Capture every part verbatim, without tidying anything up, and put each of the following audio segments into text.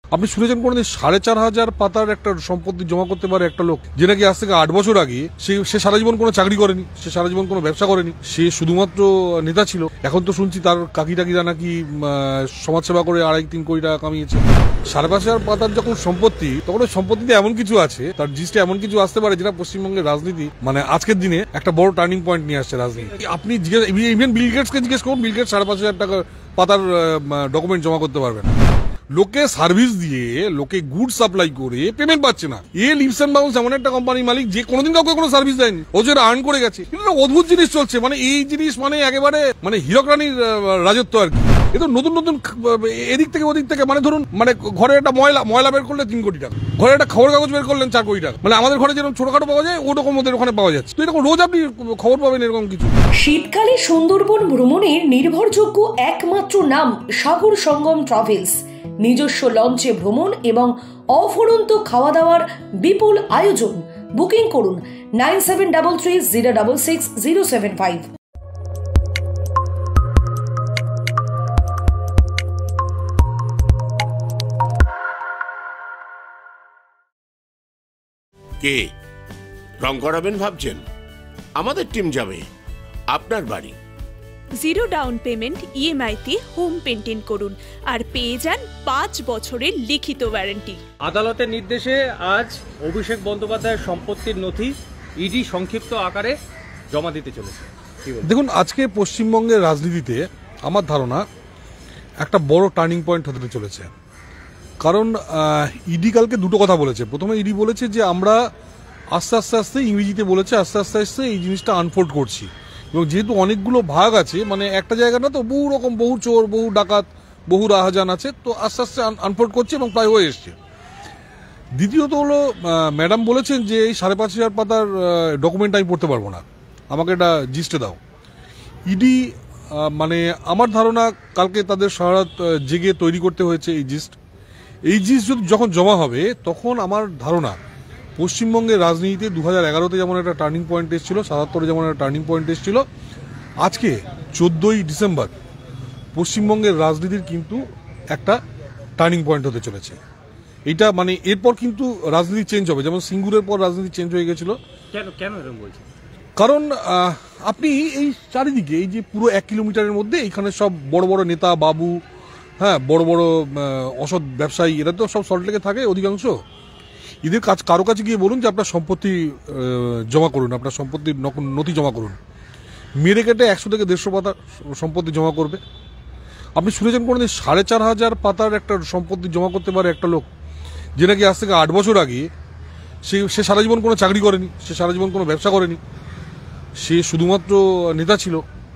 আপনি শুনেছেন কোনদিন সাড়ে চার হাজার পাতার একটা সম্পত্তি জমা করতে পারে একটা লোক, যে নাকি আজ থেকে আট বছর আগে সে সে সারা জীবন কোনো চাকরি করেনি, সে সারা জীবন কোনো ব্যবসা করেনি, সে শুধুমাত্র নেতা ছিল। এখন তো শুনছি তার কাকি টাকিরা নাকি সমাজসেবা করে আড়াই তিন কোটি টাকা কামিয়েছে। সাড়ে পাঁচ হাজার পাতার যখন সম্পত্তি, তখন ওই সম্পত্তিতে এমন কিছু আছে, তার জিনিসটা এমন কিছু আসতে পারে যেটা পশ্চিমবঙ্গের রাজনীতি মানে আজকের দিনে একটা বড় টার্নিং পয়েন্ট নিয়ে আসছে রাজনীতি। আপনি ইভেন বিল গেটসকে জিজ্ঞেস করুন, বিল গেটস সাড়ে পাঁচ হাজার টাকা পাতার ডকুমেন্ট জমা করতে পারবে না। লোকে সার্ভিস দিয়ে, লোকে গুড সাপ্লাই করে পেমেন্ট পাচ্ছে না। এ লিপস এন্ড বাউন্স এমন একটা কোম্পানির মালিক যে কোনোদিন কাউকে কোনো সার্ভিস দেয়নি, ও যে আর্ন করে গেছে। কিন্তু অদ্ভুত জিনিস চলছে, মানে এই জিনিস মানে একেবারে মানে হীরক রানীর রাজত্ব আর কি। এ তো নতুন নতুন এদিক থেকে ওদিক থেকে, মানে ধরুন মানে ঘরে একটা ময়লা ময়লা বের করলে তিন কোটি টাকা, ঘরে একটা খবর কাগজ বের করলেন চার কোটি টাকা, মানে আমাদের ঘরে যেরকম ছোটখাটো পাওয়া যায় ওরকম ওদের ওখানে পাওয়া যাচ্ছে। তো এরকম রোজ আপনি খবর পাবেন এরকম কিছু। শীতকালে সুন্দরবন ভ্রমণের নির্ভরযোগ্য একমাত্র নাম সাগর সঙ্গম ট্রাভেলস। নিজস্ব লঞ্চে ভ্রমণ এবং অফুরন্ত খাওয়া দাওয়ার বিপুল আয়োজন। বুকিং করুন nine seven double three zero double six zero seven five. কে রং করাবেন ভাবছেন? আমাদের টিম যাবে আপনার বাড়ি। জিরো ডাউন পেমেন্ট ইএমআই তে হোম পেন্টিং করুন আর পেয়ে যান পাঁচ বছরের লিখিত ওয়ারেন্টি। আদালতের নির্দেশে আজ অভিষেক বন্দ্যোপাধ্যায়ের সম্পত্তির নথি ইডি সংক্ষিপ্ত আকারে জমা দিতে চলেছে। দেখুন, আজকে পশ্চিমবঙ্গের রাজনীতিতে আমার ধারণা একটা বড় টার্নিং পয়েন্ট হতে চলেছে। কারণ ইডি কালকে দুটো কথা বলেছে। প্রথমে ইডি বলেছে যে আমরা আস্তে আস্তে আস্তে ইংরেজিতে বলেছে আস্তে আস্তে আস্তে এই জিনিসটা আনফোল্ড করছি, এবং যেহেতু অনেকগুলো ভাগ আছে, মানে একটা জায়গা না তো, বহু রকম বহু চোর বহু ডাকাত বহু রাহাজান আছে, তো আস্তে আস্তে আনফোল্ড করছে এবং প্রায় হয়ে এসছে। দ্বিতীয়ত হলো ম্যাডাম বলেছেন যে এই সাড়ে পাঁচ হাজার পাতার ডকুমেন্ট আমি পড়তে পারবো না, আমাকে এটা জিস্টে দাও। ইডি মানে আমার ধারণা কালকে তাদের সারারাত জেগে তৈরি করতে হয়েছে এই জিস্ট। এই জিনিস যখন জমা হবে তখন আমার ধারণা পশ্চিমবঙ্গের রাজনীতিতে দু হাজার এগারোতে যেমন একটা টার্নিং পয়েন্ট এসেছিল, সাতাত্তরে যেমন একটা টার্নিং পয়েন্ট এসেছিল, আজকে চোদ্দোই ডিসেম্বর পশ্চিমবঙ্গের রাজনীতির কিন্তু একটা টার্নিং পয়েন্ট হতে চলেছে। এটা মানে এরপর কিন্তু রাজনীতি চেঞ্জ হবে, যেমন সিঙ্গুরের পর রাজনীতি চেঞ্জ হয়ে গেছিল। কেন কেন এরকম বলছেন? কারণ আপনি এই চারিদিকে এই যে পুরো এক কিলোমিটারের মধ্যে এইখানে সব বড় বড় নেতা বাবু, হ্যাঁ বড় বড় অসৎ ব্যবসায়ী, এরা তো সব সল্টলেকে থাকে অধিকাংশ। এদের কাজ কারো কাছে গিয়ে বলুন যে আপনার সম্পত্তি জমা করুন, আপনার সম্পত্তির নথি জমা করুন, মেরে কেটে একশো থেকে দেড়শো পাতার সম্পত্তি জমা করবে। আপনি শুনেছেন কোনোদিন সাড়ে চার হাজার পাতার একটা সম্পত্তি জমা করতে পারে একটা লোক, যে নাকি আজ থেকে আট বছর আগে সে সে সারা জীবন কোনো চাকরি করেনি, সে সারা জীবন কোনো ব্যবসা করেনি, সে শুধুমাত্র নেতা ছিল।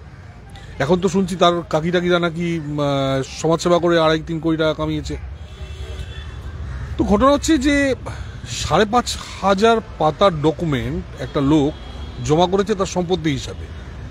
এখন তো শুনছি তার কাকি টাকিরা নাকি সমাজসেবা করে আড়াই তিন কোটি টাকা কামিয়েছে। তো ঘটনা হচ্ছে যে সাড়ে পাঁচ হাজার পাতার ডকুমেন্ট একটা লোক জমা করেছে তার সম্পত্তি হিসাবে,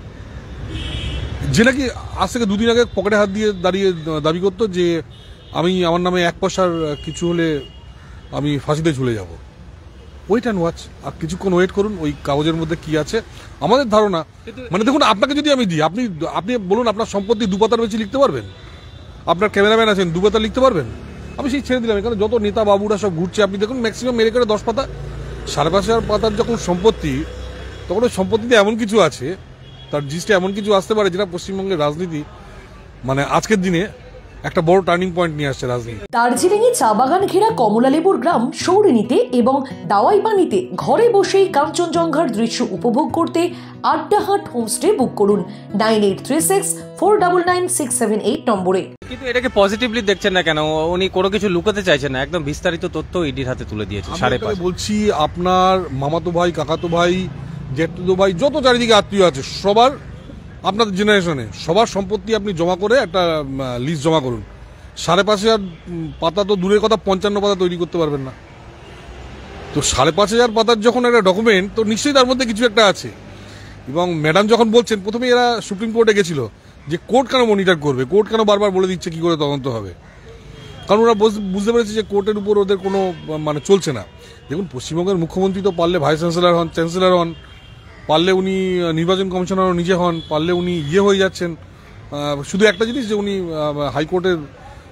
যে নাকি আজ থেকে দুদিন আগে পকেটে হাত দিয়ে দাঁড়িয়ে দাবি করতো যে আমি আমার নামে এক পয়সার কিছু হলে আমি ফাঁসিতে ঝুলে যাব। ওয়েট অ্যান্ড ওয়াচ, আর কিছুক্ষণ ওয়েট করুন, ওই কাগজের মধ্যে কি আছে। আমাদের ধারণা মানে দেখুন, আপনাকে যদি আমি দিই, আপনি আপনি বলুন আপনার সম্পত্তি দু পাতার বেশি লিখতে পারবেন? আপনার ক্যামেরাম্যান আছেন, দু পাতা লিখতে পারবেন? আমি সেই ছেড়ে দিলাম, এখানে যত নেতা বাবুরা সব ঘুরছে, আপনি দেখুন ম্যাক্সিমাম মেরে করে দশ পাতা। সাড়ে পাঁচ হাজার পাতার যখন সম্পত্তি, তখন ওই সম্পত্তিতে এমন কিছু আছে, তার জিনিসটা এমন কিছু আসতে পারে যেটা পশ্চিমবঙ্গের রাজনীতি মানে আজকের দিনে একটা বড় টার্নিং পয়েন্ট নিয়ে আসছে রাজনীতি। দার্জিলিংয়ে চা বাগান ঘেরা কমলালেবুর গ্রাম সৌরিনীতে এবং দাওয়াইবানিতে ঘরে বসেই কাঞ্চনজঙ্ঘার দৃশ্য উপভোগ করতে আড্ডাহাট হোমস্টে বুক করুন nine eight three six four nine nine six seven eight নম্বরে। কিন্তু এটাকে পজিটিভলি দেখছেন না কেন? উনি কোনো কিছু লুকাতে চাইছেন না, একদম বিস্তারিত তথ্য ইডির হাতে তুলে দিয়েছে। সাড়ে পাঁচ বলছি, আপনার মামাতো ভাই, কাকাতো ভাই, জ্যাঠতো ভাই, যত চারিদিকে আত্মীয় আছে সবার, আপনাদের জেনারেশনে সবার সম্পত্তি আপনি জমা করে একটা লিস্ট জমা করুন। সাড়ে পাঁচ হাজার পাতা তো দূরের কথা, পঞ্চান্ন পাতা তৈরি করতে পারবেন না। তো সাড়ে পাঁচ হাজার পাতার যখন একটা ডকুমেন্ট, তো নিশ্চয়ই তার মধ্যে কিছু একটা আছে। এবং ম্যাডাম যখন বলছেন, প্রথমে এরা সুপ্রিম কোর্টে গেছিল যে কোর্ট কেন মনিটর করবে, কোর্ট কেন বারবার বলে দিচ্ছে কি করে তদন্ত হবে, কারণ ওরা বুঝতে পেরেছে যে কোর্টের উপর ওদের কোনো মানে চলছে না। দেখুন, পশ্চিমবঙ্গের মুখ্যমন্ত্রী তো পারলে ভাইস চ্যান্সেলর হন, চ্যান্সেলর হন, পারলে উনি নির্বাচন কমিশনারও নিজে হন, পারলে উনি ইয়ে হয়ে যাচ্ছেন। শুধু একটা জিনিস যে উনি হাইকোর্টের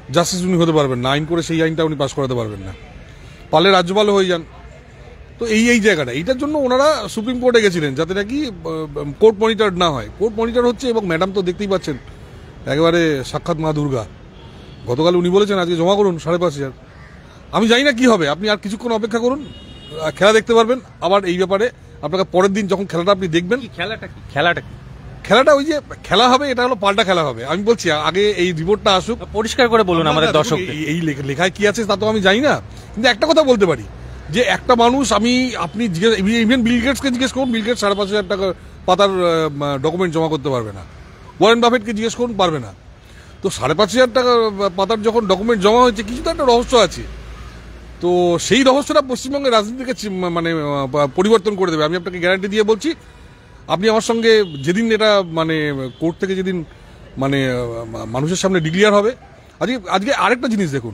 জাস্টিস উনি হতে পারবেন না, আইন করে সেই আইনটা উনি পাস করাতে পারবেন না, পারলে রাজ্যপালও হয়ে যান। তো এই এই জায়গাটা, এইটার জন্য ওনারা সুপ্রিম কোর্টে গেছিলেন যাতে নাকি কোর্ট মনিটর না হয়। কোর্ট মনিটর হচ্ছে, এবং ম্যাডাম তো দেখতেই পাচ্ছেন একেবারে সাক্ষাৎ মা দুর্গা। গতকাল উনি বলেছেন আজকে জমা করুন সাড়ে পাঁচ হাজার। আমি জানি না কি হবে, আপনি আর কিছুক্ষণ অপেক্ষা করুন, খেলা দেখতে পারবেন। আবার এই ব্যাপারে আপনাকে পরের দিন যখন খেলাটা আপনি দেখবেন, খেলাটা কি খেলাটা কি খেলাটা ওই যে খেলা হবে, এটা হলো পাল্টা খেলা হবে। আমি বলছি আগে এই রিপোর্টটা আসুক, পরিষ্কার করে বলুন আমাদের দর্শক। এই লেখায় কি আছে তা তো আমি জানি না, কিন্তু একটা কথা বলতে পারি যে একটা মানুষ, আমি আপনি ইভেন বিল গেটসকে জিজ্ঞেস করুন, বিল গেটস সাড়ে পাঁচ হাজার টাকা পাতার ডকুমেন্ট জমা করতে পারবে না। ওয়ারেন বাফেটকে জিজ্ঞেস করুন, পারবে না। তো সাড়ে পাঁচ হাজার টাকা পাতার যখন ডকুমেন্ট জমা হয়েছে, কিছু তো একটা রহস্য আছে। তো সেই রহস্যটা পশ্চিমবঙ্গের রাজনীতিকে মানে পরিবর্তন করে দেবে, আমি আপনাকে গ্যারান্টি দিয়ে বলছি। আপনি আমার সঙ্গে যেদিন এটা মানে কোর্ট থেকে যেদিন মানে মানুষের সামনে ডিক্লিয়ার হবে, আজকে আজকে আরেকটা জিনিস দেখুন,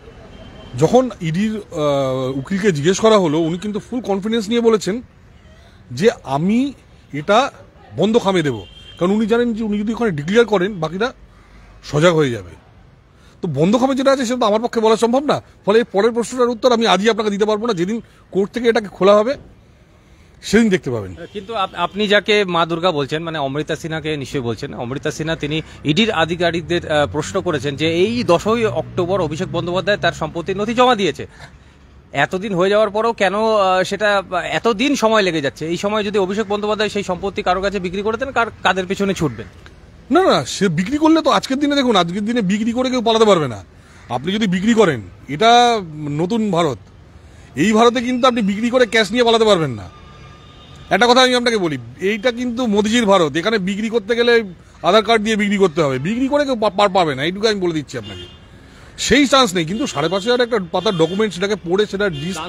যখন ইডির উকিলকে জিজ্ঞেস করা হলো, উনি কিন্তু ফুল কনফিডেন্স নিয়ে বলেছেন যে আমি এটা বন্ধ খামে দেব, কারণ উনি জানেন যে উনি যদি ওখানে ডিক্লিয়ার করেন বাকিরা সজাগ হয়ে যাবে। তো বন্ধ খামে যেটা আছে সেটা তো আমার পক্ষে বলা সম্ভব না। ফলে এই পরের প্রশ্নটার উত্তর আমি আজই আপনাকে দিতে পারবো না, যেদিন কোর্ট থেকে এটাকে খোলা হবে সেদিন দেখতে পাবেন। কিন্তু আপনি যাকে মা দুর্গা বলছেন, মানে অমৃতা সিনহাকে নিশ্চয়ই বলছেন। অমৃতা সিনহা তিনি ইডির আধিকারিকদের প্রশ্ন করেছেন যে এই দশই অক্টোবর অভিষেক বন্দ্যোপাধ্যায় তার সম্পত্তির নথি জমা দিয়েছে, এতদিন হয়ে যাওয়ার পরেও কেন সেটা এতদিন সময় লেগে যাচ্ছে? এই সময় যদি অভিষেক বন্দ্যোপাধ্যায় সেই সম্পত্তি কারো কাছে বিক্রি করে দেন, কাদের পেছনে ছুটবেন? না না, সে বিক্রি করলে তো আজকের দিনে দেখুন, আজকের দিনে বিক্রি করে কেউ পালাতে পারবে না। আপনি যদি বিক্রি করেন, এটা নতুন ভারত, এই ভারতে কিন্তু আপনি বিক্রি করে ক্যাশ নিয়ে পালাতে পারবেন না। একটা কথা আমি আপনাকে বলি, এইটা কিন্তু মোদিজির ভারত, এখানে বিক্রি করতে গেলে আধার কার্ড দিয়ে বিক্রি করতে হবে, বিক্রি করে কেউ পার পাবে না, এইটুকু আমি বলে দিচ্ছি আপনাকে। সেই চান্স নেই। কিন্তু সাড়ে পাঁচ হাজার একটা পাতার ডকুমেন্ট, সেটাকে পড়ে সেটা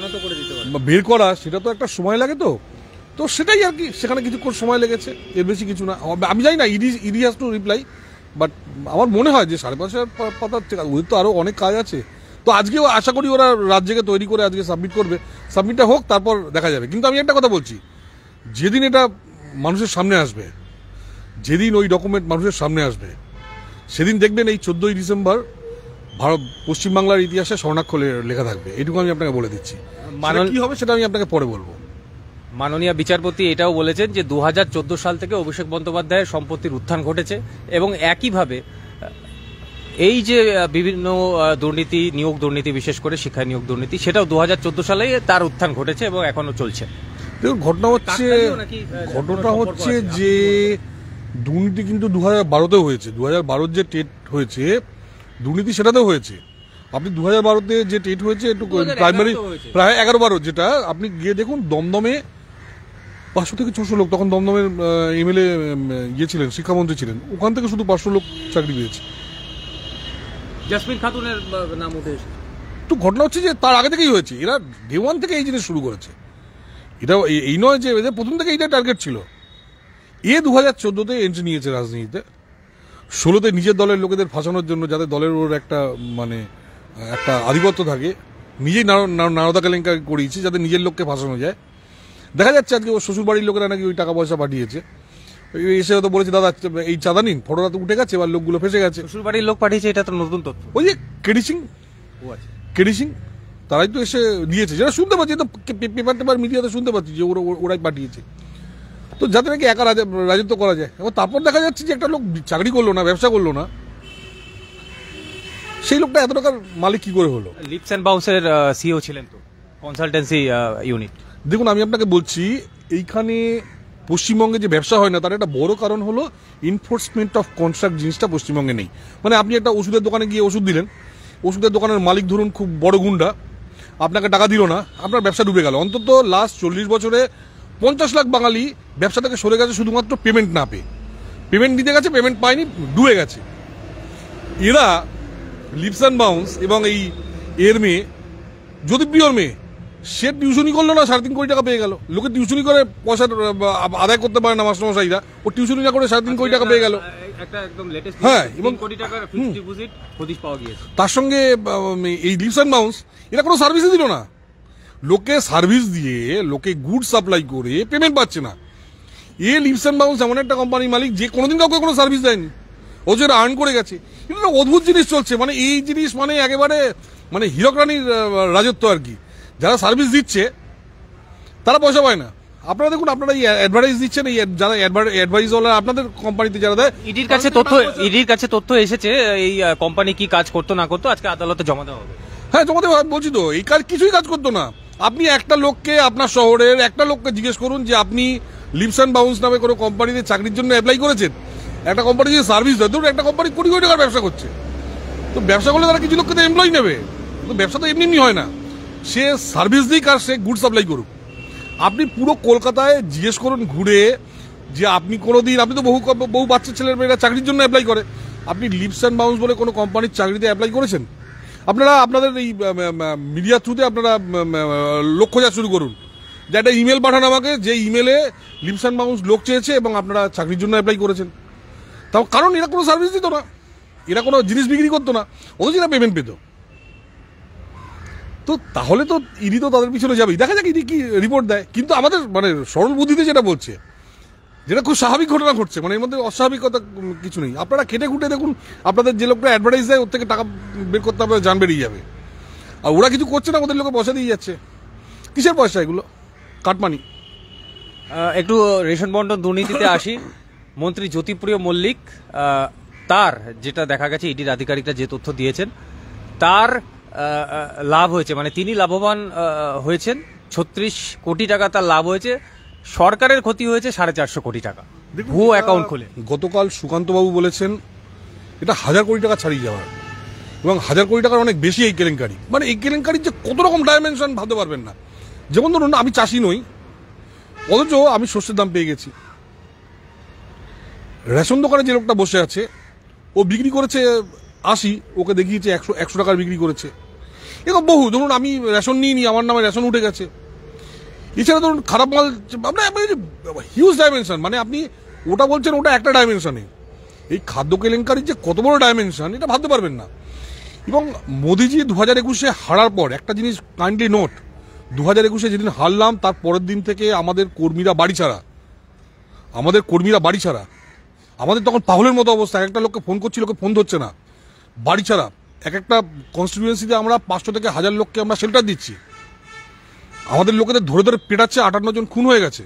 বের করা, সেটা তো একটা সময় লাগে। তো তো সেটাই আর কি, সেখানে কিছুক্ষণ সময় লেগেছে, এর বেশি কিছু না। আমি জানি না, ED ED has to reply, but আমার মনে হয় যে সাড়ে পাঁচ হাজার পাতার ওদের তো আরো অনেক কাজ আছে। তো আজকেও আশা করি ওরা রাজ্যকে তৈরি করে আজকে সাবমিট করবে, সাবমিটটা হোক, তারপর দেখা যাবে। কিন্তু আমি একটা কথা বলছি, যেদিন এটা মানুষের সামনে আসবে, যেদিন ওই ডকুমেন্ট মানুষের সামনে আসবে, সেদিন দেখবেন এই চোদ্দই ডিসেম্বর ভারত পশ্চিমবাংলার ইতিহাসে স্বর্ণাক্ষরে লেখা থাকবে। এইটুকু আমি আপনাকে বলে দিচ্ছি। কি হবে সেটা আমি আপনাকে পরে বলবো। মাননীয় বিচারপতি এটাও বলেছেন যে দু হাজার চোদ্দ সাল থেকে অভিষেক বন্দ্যোপাধ্যায়ের সম্পত্তির উত্থান ঘটেছে, এবং একইভাবে এই যে বিভিন্ন দুর্নীতি, নিয়োগ দুর্নীতি, বিশেষ করে শিক্ষা নিয়োগ দুর্নীতি, সেটাও দু হাজার চোদ্দ সালে তার উত্থান ঘটেছে এবং এখনো চলছে। দেখুন, ঘটনা হচ্ছে ঘটনা হচ্ছে যে দুর্নীতি কিন্তু দু হাজার বারোতেও হয়েছে। দু হাজার বারোর যে টেট হয়েছে দুর্নীতি, সেটাতেও হয়েছে। আপনি দু হাজার বারোতে যে টেট হয়েছে, একটু প্রাইমারি প্রায় এগারো বারো, যেটা আপনি গিয়ে দেখুন, দমদমে পাঁচশো থেকে ছশো লোক, তখন দমদমের এমএলএ ইয়ে ছিলেন, শিক্ষামন্ত্রী ছিলেন, ওখান থেকে শুধু পাঁচশো লোক চাকরি পেয়েছে। জাসমিন খাতুনের নাম উঠে এসেছে। তো ঘটনা হচ্ছে যে তার আগে থেকেই হয়েছে, এরা ডে ওয়ান থেকে এই জিনিস শুরু করেছে। এটা এই নয় যে প্রথম থেকে এইটা টার্গেট ছিল। এ দু হাজার চোদ্দোতে এন্ট্রি নিয়েছে রাজনীতিতে, ষোলোতে নিজের দলের লোকেদের ফাঁসানোর জন্য, যাতে দলের ওর একটা মানে একটা আধিপত্য থাকে, নিজেই নারদা কেলেঙ্কারি করিয়েছে যাতে নিজের লোককে ফাঁসানো যায়। দেখা যাচ্ছে আজকে ওর শ্বশুরবাড়ির লোকেরা নাকি ওই টাকা পয়সা পাঠিয়েছে, এসে তো বলেছে দাদা এই চাঁদা নিন, ফটোটা তো উঠে গেছে, এবার লোকগুলো ফেসে গেছে। শ্বশুরবাড়ির লোক পাঠিয়েছে, এটা তো নতুন তথ্য। ওই যে কেডি সিং, কেডি সিং তারাই তো এসে দিয়েছে, যেটা শুনতে পাচ্ছি, তো পেপার টেপার মিডিয়াতে শুনতে পাচ্ছি যে ওরা ওরাই পাঠিয়েছে। তো যাতে নাকি একা রাজত্ব করা যায়। এবার তারপর দেখা যাচ্ছে যে একটা লোক চাকরি করলো না, ব্যবসা করলো না, সেই লোকটা এত টাকার মালিক কি করে হলো? লিপস অ্যান্ড বাউন্সের সিইও ছিলেন তো, কনসালটেন্সি ইউনিট। দেখুন, আমি আপনাকে বলছি, এইখানে পশ্চিমবঙ্গে যে ব্যবসা হয় না, তার একটা বড় কারণ হলো এনফোর্সমেন্ট অফ কন্ট্রাক্ট জিনিসটা পশ্চিমবঙ্গে নেই। মানে আপনি একটা ওষুধের দোকানে গিয়ে ওষুধ দিলেন, ওষুধের দোকানের মালিক ধরুন খুব বড় গুন্ডা, আপনাকে টাকা দিল না, আপনার ব্যবসা ডুবে গেল। অন্তত লাস্ট চল্লিশ বছরে পঞ্চাশ লাখ বাঙালি ব্যবসা থেকে সরে গেছে শুধুমাত্র পেমেন্ট না পেয়ে। পেমেন্ট দিতে গেছে, পেমেন্ট পায়নি, ডুবে গেছে। এরা লিপস অ্যান্ড বাউন্স এবং এই এর মেয়ে, জ্যোতিপ্রিয়র মেয়ে, সে টিউশনি করলো না, সাড়ে তিন কোটি টাকা পেয়ে গেল। লোকে টিউশনি করে পয়সা আদায় করতে পারে না মাস্টারমশাইরা, ও টিউশনি না করে সাড়ে তিন কোটি টাকা পেয়ে গেল। হ্যাঁ, এবং তার সঙ্গে এই লিপস অ্যান্ড বাউন্স এরা কোনো সার্ভিসই দিল না, লোকে সার্ভিস দিয়ে, লোকে গুড সাপ্লাই করে পেমেন্ট পাচ্ছে না। এ লিপস অ্যান্ড বাউন্স এমন একটা কোম্পানির মালিক যে কোনোদিন কাউকে কোনো সার্ভিস দেয়নি, ও যেটা আর্ন করে গেছে। কিন্তু একটা অদ্ভুত জিনিস চলছে, মানে এই জিনিস মানে একেবারে মানে হীরক রানীর রাজত্ব আর কি। যারা সার্ভিস দিচ্ছে তারা পয়সা পায় না। আপনারা দেখুন, আপনারা এই অ্যাডভার্টাইজ দিচ্ছেন, এই যারা অ্যাডভাইস ওয়ালা আপনাদের কোম্পানিতে যারা দেয়, ইডির কাছে তথ্য ইডির কাছে তথ্য এসেছে এই কোম্পানি কি কাজ করতো না করতো, আজকে আদালতে জমা দেওয়া হবে। হ্যাঁ জমাতে বলছি তো, এই কাজ কিছুই কাজ করতো না। আপনি একটা লোককে, আপনার শহরের একটা লোককে জিজ্ঞেস করুন যে আপনি লিপস অ্যান্ড বাউন্স নামে কোনো কোম্পানিতে চাকরির জন্য অ্যাপ্লাই করেছেন। একটা কোম্পানি যে সার্ভিস দেয়, ধরুন একটা কোম্পানি কোটি কোটি টাকার ব্যবসা করছে, তো ব্যবসা করলে তারা কিছু লোককে তো এমপ্লয় নেবে, তো ব্যবসা তো এমনি এমনি হয় না। সে সার্ভিস দিক আর সে গুড সাপ্লাই করুক। আপনি পুরো কলকাতায় জিজ্ঞেস করুন ঘুরে যে আপনি কোনোদিন, আপনি তো বহু বহু বাচ্চা ছেলের মেয়েরা চাকরির জন্য অ্যাপ্লাই করে, আপনি লিপস অ্যান্ড বাউন্স বলে কোনো কোম্পানির চাকরিতে অ্যাপ্লাই করেছেন? আপনারা আপনাদের এই মিডিয়া থ্রুতে আপনারা লোক খোঁজা শুরু করুন, যে একটা ইমেল পাঠান আমাকে, যে ইমেলে লিপস অ্যান্ড বাউন্স লোক চেয়েছে এবং আপনারা চাকরির জন্য অ্যাপ্লাই করেছেন। তাও কারণ এরা কোনো সার্ভিস দিত না, এরা কোনো জিনিস বিক্রি করতো না, অথচ এরা পেমেন্ট পেত। তো তাহলে তো ইডি তো তাদের পিছনে যাবেই, দেখা যাক ইডি কি রিপোর্ট দেয়। কিন্তু আমাদের মানে সরল বুদ্ধিতে যেটা বলছে, যেটা খুব স্বাভাবিক ঘটনা ঘটছে, মানে এর মধ্যে অস্বাভাবিকতা কিছু নেই। আপনারা খেটে খুঁটে দেখুন, আপনাদের যে লোকটা অ্যাডভার্টাইজ দেয় ওর থেকে টাকা বের করতে হবে, জান বেরিয়ে যাবে। আর ওরা কিছু করছে না, ওদের লোকে পয়সা দিয়ে যাচ্ছে। কিসের পয়সা এগুলো? কাটমানি। একটু রেশন বন্টন দুর্নীতিতে আসি। মন্ত্রী জ্যোতিপ্রিয় মল্লিক, তার যেটা দেখা গেছে ইডির আধিকারিকরা যে তথ্য দিয়েছেন, তার লাভ হয়েছে, মানে তিনি লাভবান হয়েছেন ছত্রিশ কোটি টাকা তার লাভ হয়েছে। সরকারের ক্ষতি হয়েছে সাড়ে চারশো কোটি টাকা ভুয়ো অ্যাকাউন্ট খুলে। গতকাল সুকান্তবাবু বলেছেন এটা হাজার কোটি টাকা ছাড়িয়ে যাওয়ার, এবং হাজার কোটি টাকার অনেক বেশি এই কেলেঙ্কারি। মানে এই কেলেঙ্কারির যে কত রকম ডাইমেনশন ভাবতে পারবেন না। যেমন ধরুন আমি চাষি নই, অথচ আমি শস্যের দাম পেয়ে গেছি। রেশন দোকানে যে লোকটা বসে আছে ও বিক্রি করেছে আশি, ওকে দেখিয়েছে একশো একশো টাকার বিক্রি করেছে। এরকম বহু, ধরুন আমি রেশন নিয়ে নি, আমার নামে রেশন উঠে গেছে। এছাড়া ধরুন খারাপ মাল, আপনার হিউজ ডাইমেনশন, মানে আপনি ওটা বলছেন ওটা একটা ডাইমেনশনে, এই খাদ্য কেলেঙ্কারির যে কত বড় ডাইমেনশন এটা ভাবতে পারবেন না। এবং মোদিজি দু হাজার একুশে হারার পর একটা জিনিস কাইন্ডলি নোট, দু হাজার একুশে যেদিন হারলাম তার পরের দিন থেকে আমাদের কর্মীরা বাড়ি ছাড়া, আমাদের কর্মীরা বাড়ি ছাড়া। আমাদের তখন পাগলের মতো অবস্থা, একটা লোককে ফোন করছি, লোকে ফোন ধরছে না, বাড়ি ছাড়া। এক একটা কনস্টিটিউয়েন্সিতে আমরা পাঁচশো থেকে হাজার লোককে আমরা শেল্টার দিচ্ছি। আমাদের লোকেদের ধরে ধরে পেটাচ্ছে, আটান্ন জন খুন হয়ে গেছে,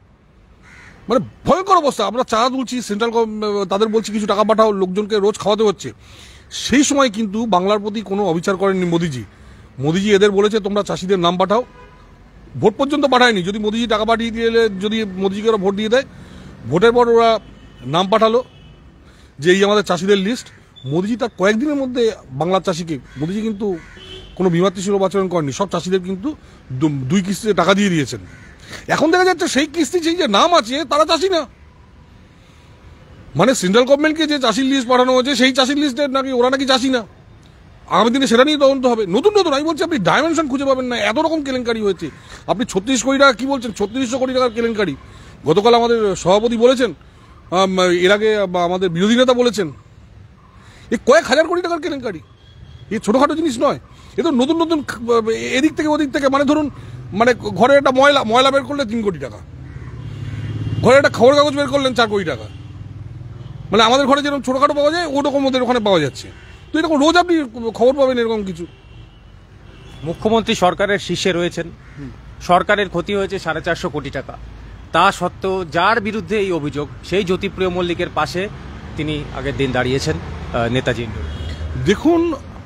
মানে ভয়ঙ্কর অবস্থা। আমরা চাঁদা তুলছি, সেন্ট্রাল তাদের বলছি কিছু টাকা পাঠাও, লোকজনকে রোজ খাওয়াতে হচ্ছে। সেই সময় কিন্তু বাংলার প্রতি কোনো অবিচার করেননি মোদিজি। মোদিজি এদের বলেছে তোমরা চাষিদের নাম পাঠাও, ভোট পর্যন্ত পাঠায়নি। যদি মোদিজি টাকা পাঠিয়ে দিয়ে, যদি মোদিজিকে ওরা ভোট দিয়ে দেয়, ভোটের পর ওরা নাম পাঠালো যে এই আমাদের চাষিদের লিস্ট। মোদিজি তার কয়েকদিনের মধ্যে বাংলার চাষিকে, মোদিজি কিন্তু কোনো বিমাতৃসুলভ আচরণ করেনি, সব চাষিদের কিন্তু দুই কিস্তিতে টাকা দিয়ে দিয়েছেন। এখন দেখা যাচ্ছে সেই কিস্তি, সেই যে নাম আছে তারা চাষি না। মানে সেন্ট্রাল গভর্নমেন্টকে যে চাষির লিস্ট পাঠানো হয়েছে সেই চাষির লিস্টের নাকি ওরা নাকি চাষি না। আগামী দিনে সেটা নিয়ে তদন্ত হবে। নতুন নতুন আমি বলছি, আপনি ডাইমেনশন খুঁজে পাবেন না, এত রকম কেলেঙ্কারি হয়েছে। আপনি ছত্রিশ কোটি টাকা কি বলছেন, ছত্রিশশো কোটি টাকার কেলেঙ্কারি। গতকাল আমাদের সভাপতি বলেছেন, এর আগে আমাদের বিরোধী নেতা বলেছেন, এই কয়েক হাজার কোটি টাকার কেলেঙ্কারি, এই ছোটখাটো জিনিস নয়। এ তো নতুন নতুন এদিক থেকে ওদিক থেকে, মানে ধরুন মানে ঘরে একটা ময়লা ময়লা বের করলে তিন কোটি টাকা, ঘরে একটা খবর কাগজ বের করলেন চার কোটি টাকা। মানে আমাদের ঘরে যেরকম ছোটখাটো পাওয়া যায় ওরকম ওদের ওখানে পাওয়া যাচ্ছে। তো এরকম রোজ আপনি খবর পাবেন এরকম কিছু। মুখ্যমন্ত্রী সরকারের শীর্ষে রয়েছেন, সরকারের ক্ষতি হয়েছে সাড়ে চারশো কোটি টাকা। তা সত্ত্বেও যার বিরুদ্ধে এই অভিযোগ, সেই জ্যোতিপ্রিয় মল্লিকের পাশে তিনি আগের দিন দাঁড়িয়েছেন নেতাজি। দেখুন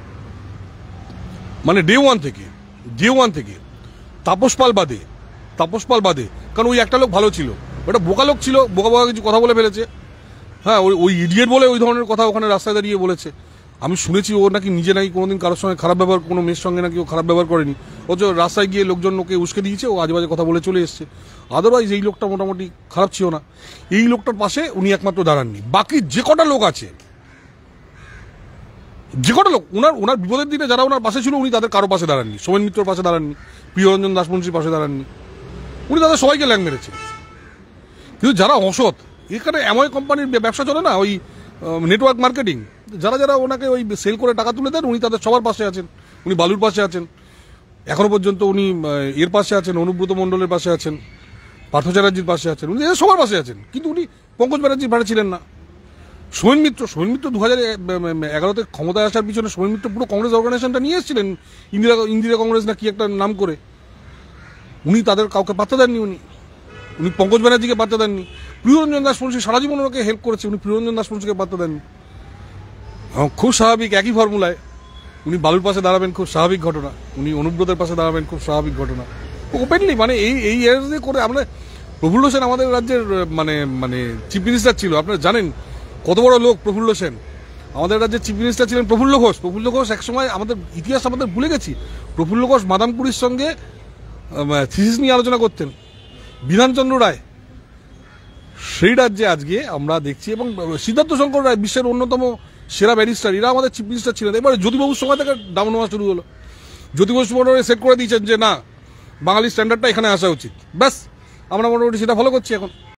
মানে ডে ওয়ান থেকে ডে ওয়ান থেকে তাপস পাল বাদে তাপস পাল বাদে কারণ ওই একটা লোক ভালো ছিল, ওটা বোকা লোক ছিল, বোকা বোকা কিছু কথা বলে ফেলেছে। হ্যাঁ, ওই ওই ইডিয়েট বলে ওই ধরনের কথা ওখানে রাস্তায় দাঁড়িয়ে বলেছে। আমি শুনেছি ও নাকি নিজে নাকি কোনোদিন কারোর সঙ্গে খারাপ ব্যবহার, কোনো মেয়ের সঙ্গে নাকি ও খারাপ ব্যবহার করেনি, ও যে রাস্তায় গিয়ে লোকজন ওকে উস্কে দিয়েছে, ও আজে বাজে কথা বলে চলে এসছে। আদারওয়াইজ এই লোকটা মোটামুটি খারাপ ছিল না। এই লোকটার পাশে উনি একমাত্র দাঁড়াননি, বাকি যে কটা লোক আছে, যে কটা লোক ওনার ওনার বিপদের দিনে যারা ওনার পাশে ছিল, উনি তাদের কারো পাশে দাঁড়াননি। সোমেন মিত্রর পাশে দাঁড়াননি, প্রিয়রঞ্জন দাসমুন্সির পাশে দাঁড়াননি, উনি তাদের সবাইকে ল্যাং মেরেছে। কিন্তু যারা অসৎ, এখানে এমন কোম্পানির ব্যবসা চলে না, ওই নেটওয়ার্ক মার্কেটিং, যারা যারা ওনাকে ওই সেল করে টাকা তুলে দেন, উনি তাদের সবার পাশে আছেন। উনি বালুর পাশে আছেন, এখনো পর্যন্ত উনি এর পাশে আছেন, অনুব্রত মণ্ডলের পাশে আছেন, পার্থ চ্যাটার্জির পাশে আছেন, উনি সবার পাশে আছেন। কিন্তু উনি পঙ্কজ ব্যানার্জির ভাড়া ছিলেন না। সোমেন মিত্র সোমেন মিত্র দু হাজার এগারোতে ক্ষমতায় আসার পিছনে সোমেন মিত্র পুরো কংগ্রেস অর্গানাইজেশনটা নিয়ে এসেছিলেন, ইন্দিরা ইন্দিরা কংগ্রেস না কি একটা নাম করে। উনি তাদের কাউকে পাত্তা দেননি, উনি উনি পঙ্কজ ব্যানার্জিকে পাত্তা দেননি। প্রিয়রঞ্জন দাস মুন্সি সারা জীবন ওনাকে হেল্প করেছে, উনি প্রিয়রঞ্জন দাস মুন্সিকে পাত্তা দেননি। খুব স্বাভাবিক, একই ফর্মুলায় উনি বালুর পাশে দাঁড়াবেন, খুব স্বাভাবিক ঘটনা। উনি অনুব্রতের পাশে দাঁড়াবেন, খুব স্বাভাবিক ঘটনা। ওপেনলি মানে এই এই এরিয়াতে করে আমরা প্রফুল্ল সেন আমাদের রাজ্যের মানে মানে চিফ মিনিস্টার ছিল, আপনারা জানেন কত বড় লোক প্রফুল্ল সেন। আমাদের রাজ্যের চিফ মিনিস্টার ছিলেন প্রফুল্ল ঘোষ। প্রফুল্ল ঘোষ একসময় আমাদের ইতিহাস আমাদের ভুলে গেছি। প্রফুল্ল ঘোষ মাদামপুরীর সঙ্গে থিসিস নিয়ে আলোচনা করতেন, বিধানচন্দ্র রায়। সেই রাজ্যে আজকে আমরা দেখছি, এবং সিদ্ধার্থ শঙ্কর রায় বিশ্বের অন্যতম সেরা ব্যারিস্টার, এরা আমাদের চিফ মিনিস্টার ছিলেন। এবারে জ্যোতিবাবুর সময় থেকে ডাউন হওয়া শুরু হলো। জ্যোতিবাবু মোটামুটি সেট করে দিয়েছেন যে না, বাঙালি স্ট্যান্ডার্ডটা এখানে আসা উচিত। ব্যাস আমরা মোটামুটি সেটা ফলো করছি এখন।